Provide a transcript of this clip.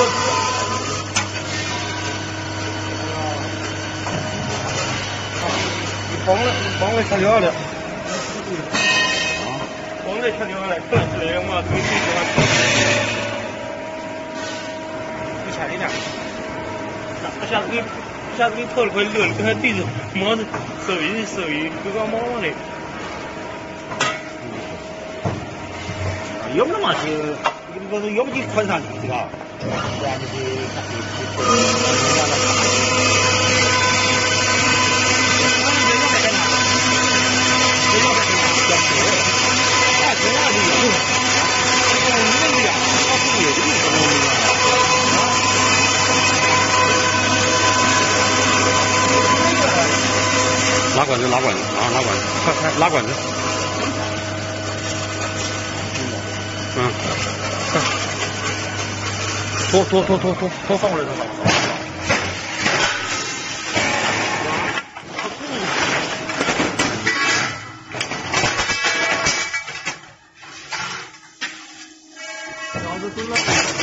帮了调料的。帮了调料的，可能是我推荐的。不欠你点。一下子给投了块热的，给他对着毛子手艺，都搞毛了的。 要么嘛是，要么就宽上去嘎，不然就是拉管子，拉管子，啊，拉管子，快，拉管子。嗯，快，拖放过来， 然后就走了。